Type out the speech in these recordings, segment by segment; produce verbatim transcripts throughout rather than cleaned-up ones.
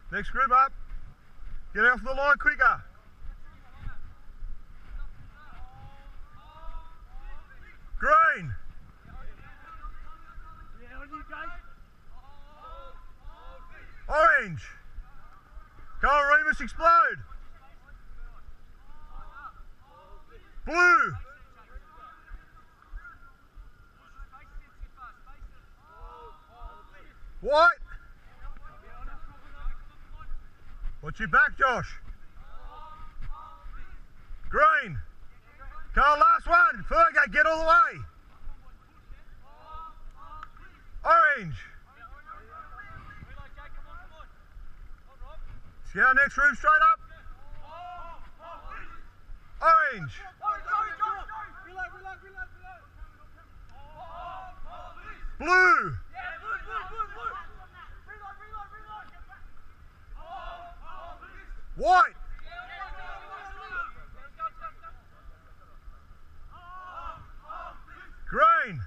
Next group up. Get off the line quicker. Green. Orange. Come on, Remus, explode. Blue. White. Watch your back, Josh. Green. Come on, last one. Fergo, get all the way. Orange. See our next room straight up. Orange. Blue. White. Green.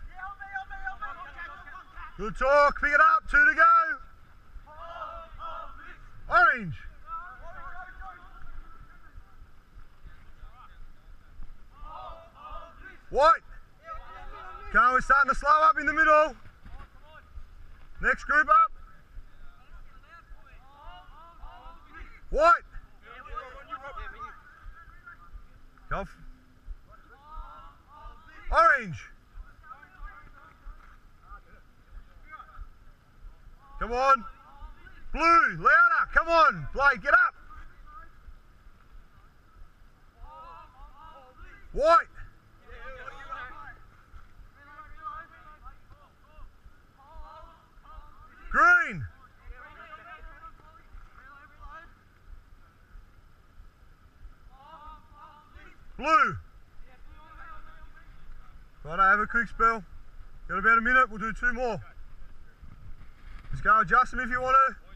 Good talk. Pick it up. Two to go. Orange. White. Come on, we're starting to slow up in the middle. Next group up. White. Go. Orange. Come on. Blue, louder. Come on, Blake, get up. White. Green. Blue. Right, I have a quick spell. Got about a minute, we'll do two more. Just go adjust them if you want to.